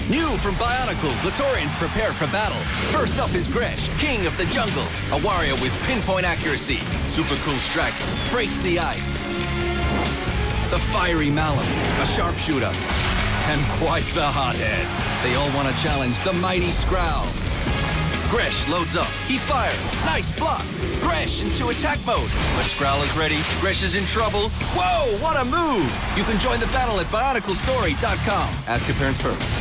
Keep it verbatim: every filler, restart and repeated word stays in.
New from Bionicle, Glatorians prepare for battle. First up is Gresh, king of the jungle. A warrior with pinpoint accuracy. Super cool strike, breaks the ice. The fiery Malum, a sharpshooter. And quite the hothead. They all want to challenge the mighty Skrowl. Gresh loads up. He fires. Nice block. Gresh into attack mode. But Skrowl is ready. Gresh is in trouble. Whoa, what a move! You can join the battle at Bionicle Story dot com. Ask your parents first.